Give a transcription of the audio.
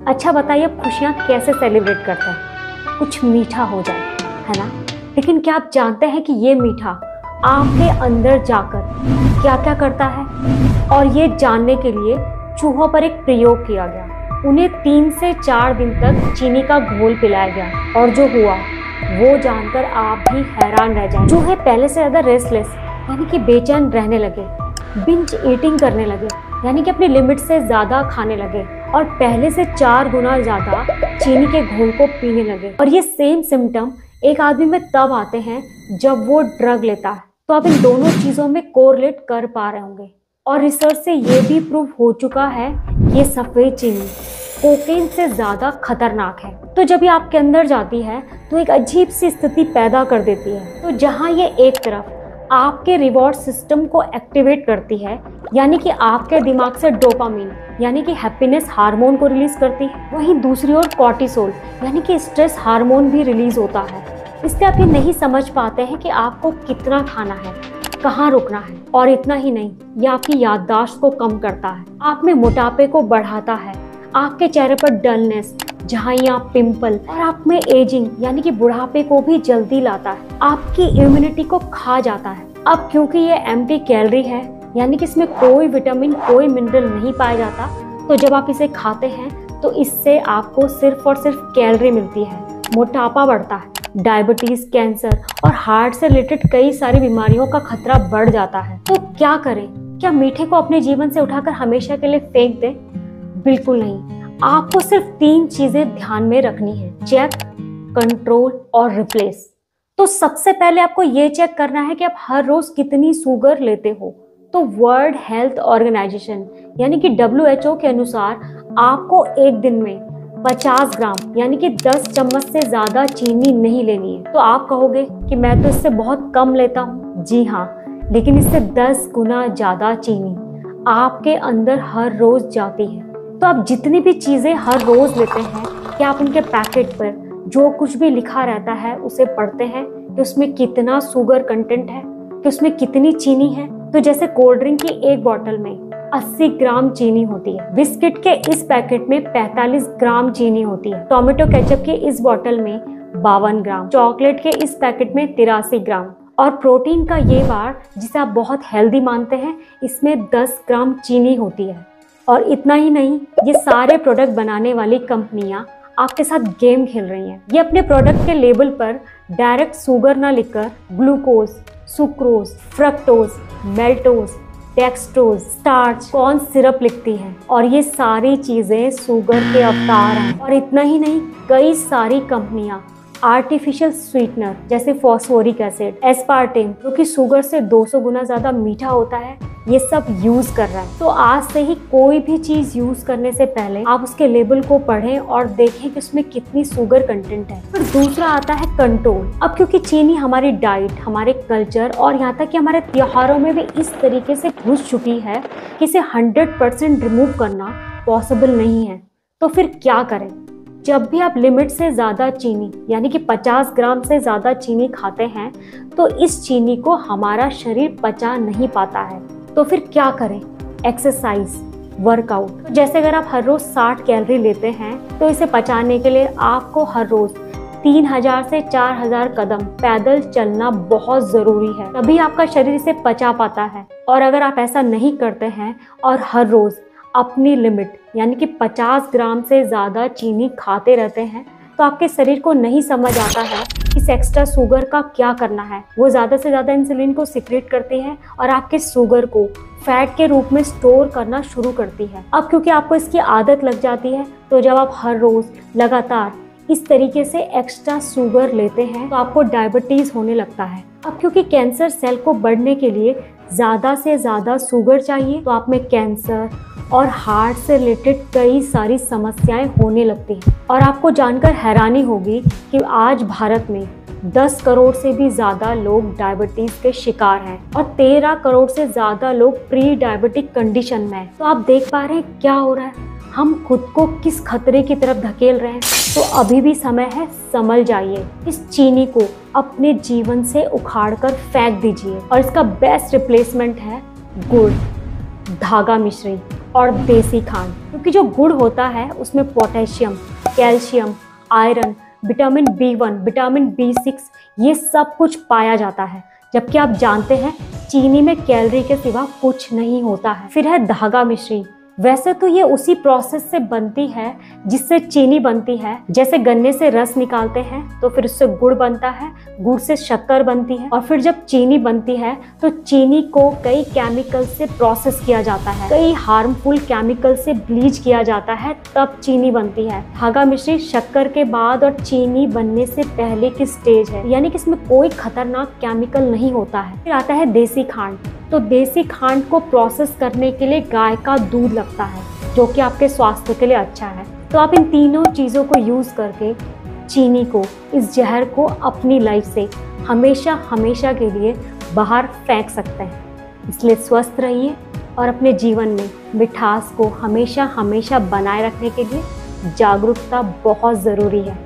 अच्छा बताइए, अब खुशियाँ कैसे सेलिब्रेट करते हैं? कुछ मीठा हो जाए, है ना। लेकिन क्या आप जानते हैं कि ये मीठा आपके अंदर जाकर क्या क्या करता है? और ये जानने के लिए चूहों पर एक प्रयोग किया गया। उन्हें 3 से 4 दिन तक चीनी का घोल पिलाया गया और जो हुआ वो जानकर आप भी हैरान रह जाएंगे। चूहे पहले से ज़्यादा रेस्टलेस यानी कि बेचैन रहने लगे, बिंज ईटिंग करने लगे यानी कि अपनी लिमिट से ज़्यादा खाने लगे और पहले से 4 गुना ज़्यादा चीनी के घोल को पीने लगे। और ये सेम सिम्टम एक आदमी में तब आते हैं जब वो ड्रग लेता है। तो आप इन दोनों चीज़ों में कोरिलेट कर पा रहे होंगे। और रिसर्च से ये भी प्रूव हो चुका है ये सफ़ेद चीनी कोकेन से ज़्यादा खतरनाक है। तो जब ये आपके अंदर जाती है तो एक अजीब सी स्थिति पैदा कर देती है। तो जहाँ ये एक तरफ आपके रिवॉर्ड सिस्टम को एक्टिवेट करती है यानी कि आपके दिमाग से डोपामिन यानी कि हैप्पीनेस हार्मोन को रिलीज करती है, वहीं दूसरी ओर कॉर्टिसोल यानी कि स्ट्रेस हार्मोन भी रिलीज होता है। इसलिए आप ये नहीं समझ पाते हैं कि आपको कितना खाना है, कहाँ रुकना है। और इतना ही नहीं, ये आपकी याददाश्त को कम करता है, आप में मोटापे को बढ़ाता है, आपके चेहरे पर डलनेस, जहाँ यहाँ पिंपल और आप में एजिंग यानी कि बुढ़ापे को भी जल्दी लाता है, आपकी इम्यूनिटी को खा जाता है। अब क्योंकि ये एम्प्टी कैलोरी है यानी कि इसमें कोई विटामिन कोई मिनरल नहीं पाया जाता, तो जब आप इसे खाते हैं तो इससे आपको सिर्फ और सिर्फ कैलोरी मिलती है, मोटापा बढ़ता है, डायबिटीज, कैंसर और हार्ट से रिलेटेड कई सारी बीमारियों का खतरा बढ़ जाता है। तो क्या करें? क्या मीठे को अपने जीवन से उठाकर हमेशा के लिए फेंक दें? बिल्कुल नहीं। आपको सिर्फ 3 चीजें ध्यान में रखनी है: चेक, कंट्रोल और रिप्लेस। तो सबसे पहले आपको ये चेक करना है कि आप हर रोज कितनी शुगर लेते हो। तो वर्ल्ड हेल्थ ऑर्गेनाइजेशन यानी कि WHO के अनुसार आपको एक दिन में 50 ग्राम यानी कि 10 चम्मच से ज्यादा चीनी नहीं लेनी है। तो आप कहोगे कि मैं तो इससे बहुत कम लेता हूँ। जी हाँ, लेकिन इससे 10 गुना ज्यादा चीनी आपके अंदर हर रोज जाती है। तो आप जितनी भी चीजें हर रोज लेते हैं, क्या आप उनके पैकेट पर जो कुछ भी लिखा रहता है उसे पढ़ते हैं कि उसमें कितना शुगर कंटेंट है, कि उसमें कितनी चीनी है? तो जैसे कोल्ड ड्रिंक की एक बोतल में 80 ग्राम चीनी होती है, बिस्किट के इस पैकेट में 45 ग्राम चीनी होती है, टोमेटो केचप के इस बोतल में 52 ग्राम, चॉकलेट के इस पैकेट में 83 ग्राम और प्रोटीन का ये बार जिसे आप बहुत हेल्दी मानते हैं, इसमें 10 ग्राम चीनी होती है। और इतना ही नहीं, ये सारे प्रोडक्ट बनाने वाली कंपनियां आपके साथ गेम खेल रही हैं। ये अपने प्रोडक्ट के लेबल पर डायरेक्ट शुगर ना लिखकर glucose, sucrose, fructose, maltose, dextrose, starch, corn syrup लिखती हैं। और ये सारी चीजें शुगर के अवतार हैं। और इतना ही नहीं, कई सारी कंपनियां आर्टिफिशियल स्वीटनर जैसे फॉस्फोरिक एसिड, एस्पार्टेम जो कि शुगर से 200 गुना ज्यादा मीठा होता है, ये सब यूज कर रहा है। तो आज से ही कोई भी चीज यूज करने से पहले आप उसके लेबल को पढ़ें और देखें कि उसमें कितनी शुगर कंटेंट है। फिर दूसरा आता है कंट्रोल। अब क्योंकि चीनी हमारी डाइट, हमारे कल्चर और यहाँ तक कि हमारे त्योहारों में भी इस तरीके से घुस चुकी है कि इसे 100% रिमूव करना पॉसिबल नहीं है। तो फिर क्या करें? जब भी आप लिमिट से ज़्यादा चीनी यानी कि 50 ग्राम से ज़्यादा चीनी खाते हैं तो इस चीनी को हमारा शरीर पचा नहीं पाता है। तो फिर क्या करें? Exercise, workout. जैसे अगर आप हर रोज़ 60 कैलोरी लेते हैं तो इसे पचाने के लिए आपको हर रोज़ 3000 से 4000 कदम पैदल चलना बहुत ज़रूरी है, तभी आपका शरीर इसे पचा पाता है। और अगर आप ऐसा नहीं करते हैं और हर रोज़ अपनी लिमिट यानी कि 50 ग्राम से ज़्यादा चीनी खाते रहते हैं तो आपके शरीर को नहीं समझ आता है इस एक्स्ट्रा शुगर का क्या करना है। वो ज़्यादा से ज़्यादा इंसुलिन को सिक्रेट करती है और आपके शुगर को फैट के रूप में स्टोर करना शुरू करती है। अब क्योंकि आपको इसकी आदत लग जाती है तो जब आप हर रोज़ लगातार इस तरीके से एक्स्ट्रा शुगर लेते हैं तो आपको डायबिटीज़ होने लगता है। अब क्योंकि कैंसर सेल को बढ़ने के लिए ज़्यादा से ज़्यादा शुगर चाहिए तो आप में कैंसर और हार्ट से रिलेटेड कई सारी समस्याएं होने लगती हैं। और आपको जानकर हैरानी होगी कि आज भारत में 10 करोड़ से भी ज़्यादा लोग डायबिटीज़ के शिकार हैं और 13 करोड़ से ज़्यादा लोग प्री डायबिटिक कंडीशन में हैं। तो आप देख पा रहे हैं क्या हो रहा है, हम खुद को किस खतरे की तरफ धकेल रहे हैं। तो अभी भी समय है, संभल जाइए। इस चीनी को अपने जीवन से उखाड़कर फेंक दीजिए और इसका बेस्ट रिप्लेसमेंट है गुड़, धागा मिश्री और देसी खांड, क्योंकि जो गुड़ होता है उसमें potassium, calcium, iron, vitamin B1, vitamin B6 ये सब कुछ पाया जाता है। जबकि आप जानते हैं चीनी में कैलोरी के सिवा कुछ नहीं होता है। फिर है धागा मिश्री। वैसे तो ये उसी प्रोसेस से बनती है जिससे चीनी बनती है। जैसे गन्ने से रस निकालते हैं तो फिर उससे गुड़ बनता है, गुड़ से शक्कर बनती है, और फिर जब चीनी बनती है तो चीनी को कई केमिकल से प्रोसेस किया जाता है, कई हार्मफुल केमिकल से ब्लीच किया जाता है, तब चीनी बनती है। धागा मिश्री शक्कर के बाद और चीनी बनने से पहले की स्टेज है, यानी कि इसमें कोई खतरनाक केमिकल नहीं होता है। फिर आता है देसी खांड। तो देसी खांड को प्रोसेस करने के लिए गाय का दूध लगता है, जो कि आपके स्वास्थ्य के लिए अच्छा है। तो आप इन तीनों चीज़ों को यूज़ करके चीनी को, इस जहर को अपनी लाइफ से हमेशा हमेशा के लिए बाहर फेंक सकते हैं। इसलिए स्वस्थ रहिए और अपने जीवन में मिठास को हमेशा हमेशा बनाए रखने के लिए जागरूकता बहुत ज़रूरी है।